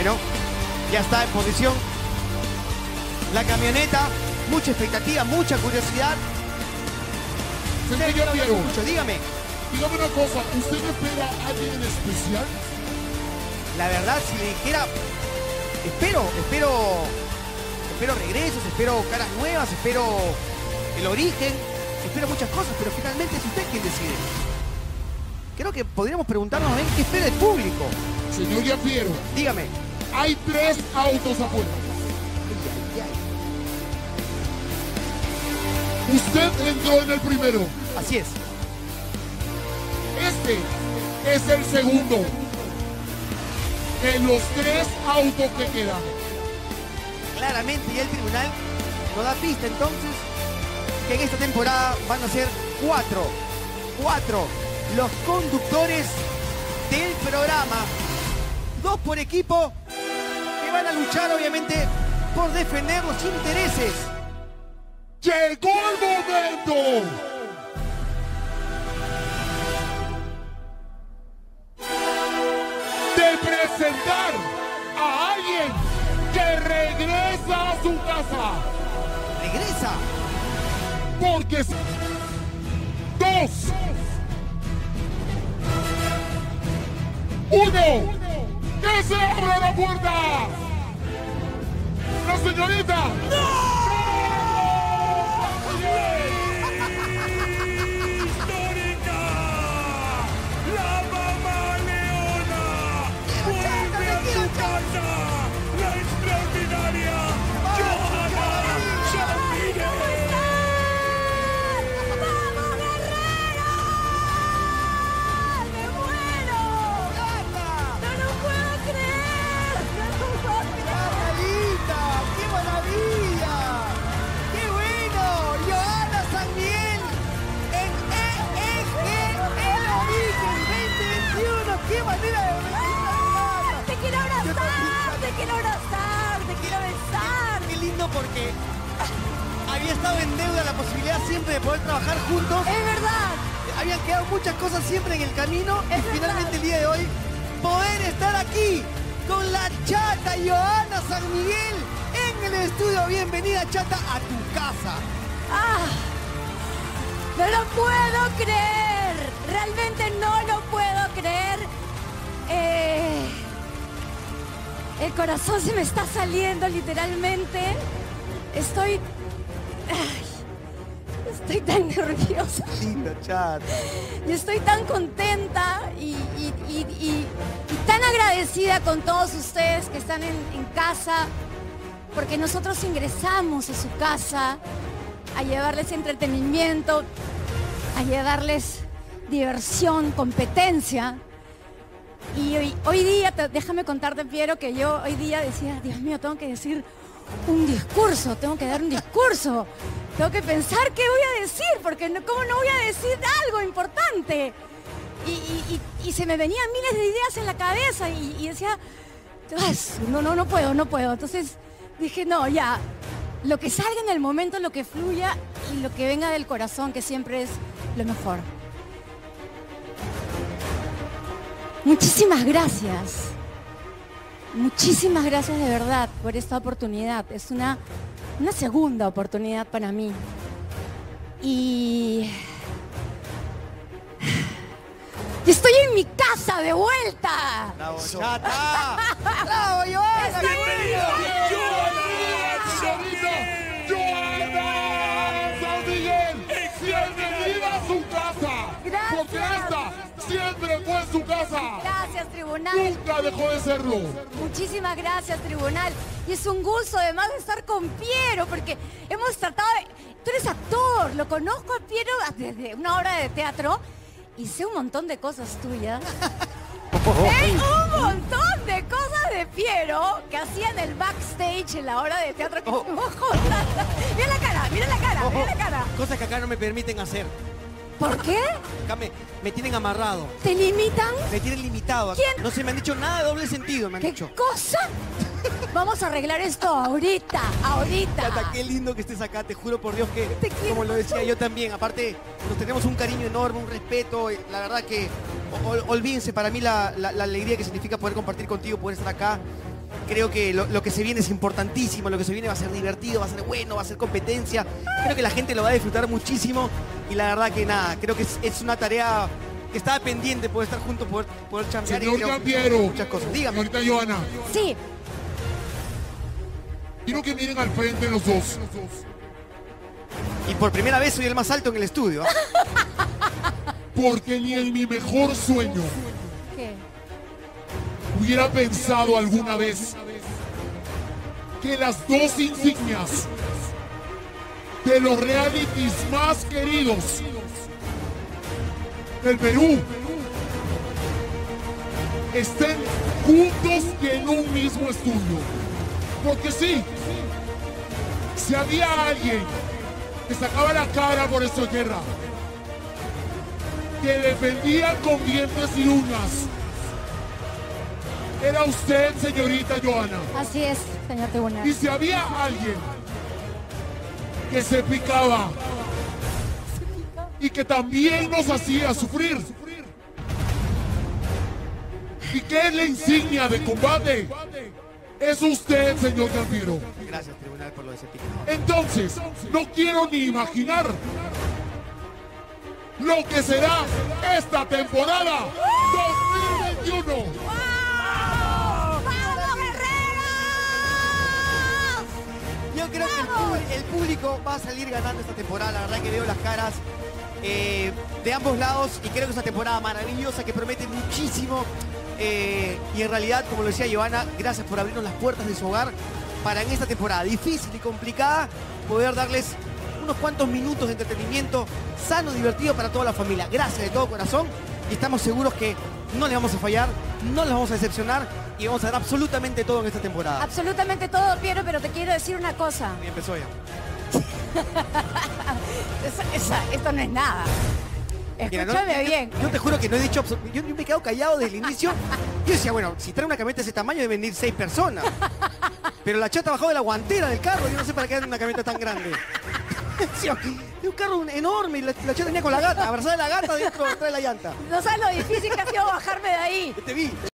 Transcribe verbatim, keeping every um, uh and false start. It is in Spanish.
Bueno, ya está en posición la camioneta. Mucha expectativa, mucha curiosidad. Señor Piero, Mucho, dígame. dígame una cosa, ¿usted espera a alguien en especial? La verdad, si le dijera, espero, espero, espero regresos, espero caras nuevas, espero el origen, espero muchas cosas, pero finalmente es usted quien decide. Creo que podríamos preguntarnos bien qué espera el público. Señor Piero, dígame. Hay tres autos afuera. Ay, ay, ay. Usted entró en el primero. Así es. Este es el segundo de los tres autos que quedan. Claramente ya el tribunal nos da pista entonces que en esta temporada van a ser cuatro, cuatro los conductores del programa, dos por equipo, que van a luchar obviamente por defender los intereses. ¡Llegó el momento! De presentar a alguien que regresa a su casa. ¿Regresa? Porque dos, uno, que se abra la puerta. La señorita. ¡No! ¡Histórica! ¡La mamá leona! ¡Vuelve a su casa! ¡La extraordinaria Johanna San Miguel! ¡Vamos, guerrero! ¡Me muero! ¡No lo puedo creer! ¡No lo puedo creer! ¡Carmelita! ¡Qué maravilla! ¡Qué bueno! Johanna San Miguel en E E G El Origen veinte veintiuno. ¡Qué manera de organizar! ¡Te quiero abrazar! ¡Te quiero abrazar! ¡Te quiero besar! Qué lindo porque había estado en deuda la posibilidad siempre de poder trabajar juntos. ¡Es verdad! Habían quedado muchas cosas siempre en el camino Es y verdad. finalmente el día de hoy poder estar aquí con la Chata Johanna San Miguel en el estudio. Bienvenida, Chata, a tu casa. ¡Ah! ¡No lo puedo creer! Realmente no lo puedo creer. Eh, el corazón se me está saliendo literalmente. Estoy... ay, estoy tan nerviosa. Linda, Chata. Y estoy tan contenta y, y- y- y- y tan agradecida con todos ustedes que están en, en casa, porque nosotros ingresamos a su casa a llevarles entretenimiento, a llevarles diversión, competencia. Y hoy, hoy día, te- déjame contarte, Piero, que yo hoy día decía, Dios mío, tengo que decir un discurso, tengo que dar un discurso, tengo que pensar qué voy a decir, porque no, ¿cómo no voy a decir algo importante? Y, y- y- y se me venían miles de ideas en la cabeza y, y decía, "Ay, no, no, no puedo, no puedo". Entonces dije, no, ya, lo que salga en el momento, lo que fluya y lo que venga del corazón, que siempre es lo mejor. Muchísimas gracias. Muchísimas gracias de verdad por esta oportunidad. Es una, una segunda oportunidad para mí. Y... y estoy en mi casa de vuelta. ¡Bravo, Chata! ¡Bravo, Johanna! Estoy- ¡Bienvenida! Señorita Johanna San Miguel, bienvenida a su casa. Gracias. Porque esta siempre fue su casa. Gracias, tribunal. Nunca dejó de serlo. Muchísimas gracias, tribunal. Y es un gusto además de estar con Piero, porque hemos tratado de... Tú eres actor, lo conozco a Piero desde una obra de teatro y sé un montón de cosas tuyas. Sé un montón de cosas de Piero que hacía en el backstage en la obra de teatro. Que... Oh. Mira la cara, mira la cara, mira la cara. Cosas que acá no me permiten hacer. ¿Por qué? Acá me, me tienen amarrado. ¿Te limitan? Me tienen limitado. acá. ¿Quién? No se me han dicho nada de doble sentido, me han ¿Qué dicho. cosa? Vamos a arreglar esto ahorita, ahorita. Chata, qué lindo que estés acá, te juro por Dios que, Te quiero como lo decía yo también, aparte nos tenemos un cariño enorme, un respeto, y la verdad que o- ol- olvídense para mí la, la- la alegría que significa poder compartir contigo, poder estar acá. Creo que lo, lo que se viene es importantísimo, lo que se viene va a ser divertido, va a ser bueno, va a ser competencia. Creo que la gente lo va a disfrutar muchísimo y la verdad que nada, creo que es, es una tarea que estaba pendiente poder estar juntos, poder, poder chambear. Señor y creo Gambiero, muchas cosas. Dígame. señorita Joana, Sí, quiero que miren al frente los dos. Y por primera vez soy el más alto en el estudio. ¿Ah? Porque ni en mi mejor sueño ¿qué? hubiera pensado alguna vez que las dos insignias de los realities más queridos del Perú estén juntos y en un mismo estudio. Porque sí, si había alguien que sacaba la cara por esta guerra, que defendía con dientes y uñas, era usted, señorita Joana. Así es, señor tribunal. Y si había alguien que se picaba y que también nos hacía sufrir, y que es la insignia de combate, es usted, señor Gambiero. Gracias, tribunal, por lo de ese pico. Entonces, no quiero ni imaginar lo que será esta temporada dos mil veintiuno. ¡Vamos, guerreros! Yo creo que el, pub- el público va a salir ganando esta temporada. La verdad que veo las caras eh, de ambos lados y creo que es una temporada maravillosa que promete muchísimo. Eh, y en realidad, como lo decía Joana, gracias por abrirnos las puertas de su hogar para en esta temporada difícil y complicada poder darles unos cuantos minutos de entretenimiento sano, divertido para toda la familia. Gracias de todo corazón y estamos seguros que no les vamos a fallar, no les vamos a decepcionar y vamos a dar absolutamente todo en esta temporada. Absolutamente todo, Piero, pero te quiero decir una cosa. Y empezó ya. Esa- esa- esto no es nada. Mira, no, Escúchame yo- bien. Yo te juro que no he dicho absol- yo, yo me he quedado callado desde el inicio. Yo decía, bueno, si trae una camioneta de ese tamaño deben venir seis personas. Pero la chata bajó de la guantera del carro. Yo no sé para qué hay una camioneta tan grande. Sí, es un carro enorme y la, la chata venía con la gata, abrazada de la gata dentro, detrás de la llanta. No sabes lo difícil que ha sido bajarme de ahí. Te vi.